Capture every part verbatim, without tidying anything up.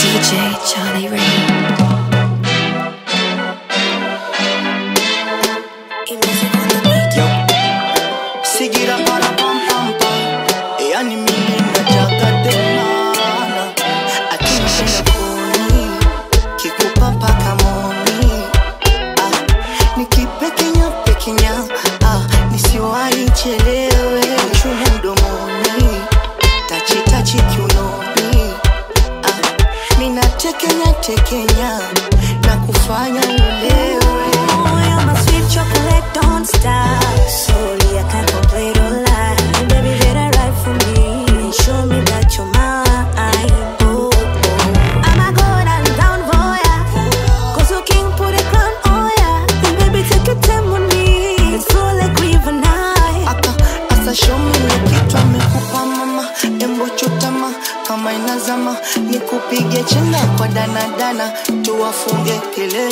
D J Charlie Ray. Sigira para pam pam pam, yani mimi nataka tena, akina shina kuni, kikupa mpaka moni, ah, nikipe Kenya pekenya, ah, nisiwahi chelewe, chune mdomoni, tachi tachi kiunoni, ah, mina tekenya tekenya, na kufanya ulewe. Oh, you're my sweet chocolate, don't stop. Sorry, I can't complain, don't lie. Baby, better ride for me and show me that you're mine. Oh, oh. I'ma go down, down for ya, cause you king put a crown on ya. And baby, take your time with me, let's flow like river night. Aka, asa show me kitu amekupa mama, embo chutama, kama inazama, nikupige chenga kwa dana dana, tuwafunge kelele.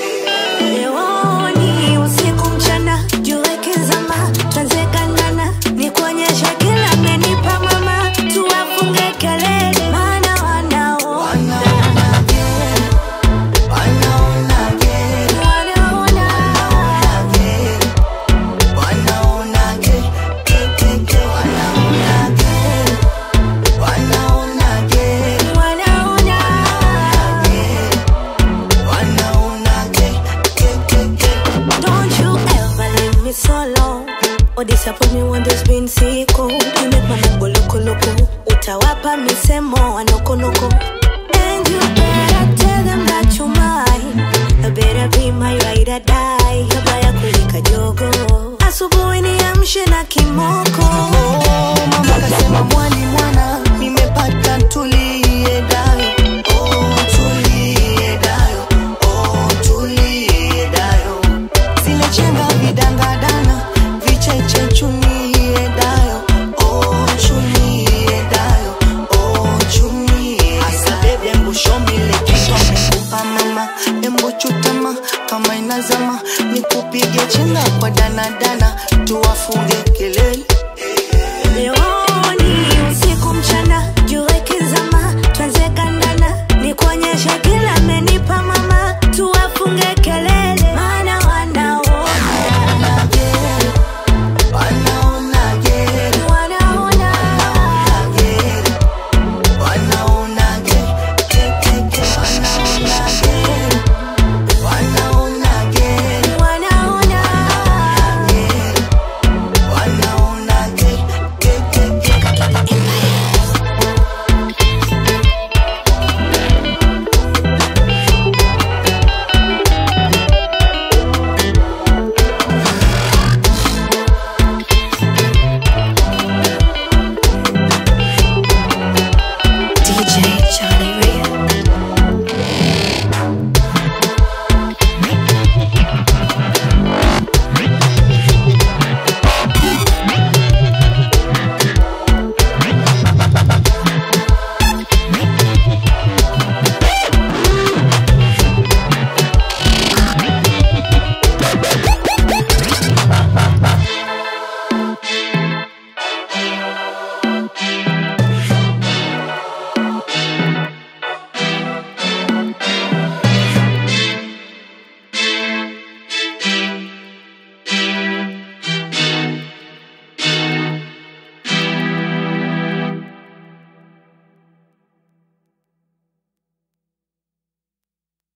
Lewoni usiku mchana, jua ikizama, tuanze kandana, nikuonyeshe kila amenipa mama, tuwafunge kelele, maana wanaona Wanaona gere, wanaona gere, wanaona gere, ke ke ke, wanaona gere, wanaona gere, wanaona gere, wanaona gere, ke ke ke. Don't you ever leave me so long or disappoint me when there's been sicko. You make my mambo loko loko, utawapa misemo wanoko noko. And you better tell them that you're mine. I better be my ride or die. Kabla kulika jogo, asubuhi niamshe na kimoko. Oh, mama kasema mwani mwana, nimepata tulie dayo. Oh, tulie dayo. Oh, tulie dayo. Zile chenga vidangadana, vicheche chunie dayo. Oh, chunie dayo. Oh, chunie. Asa bebe embu show me le kitu amekupa mama, embu chutama kama inazama, nikupige chenga kwa dana dana, tuwafunge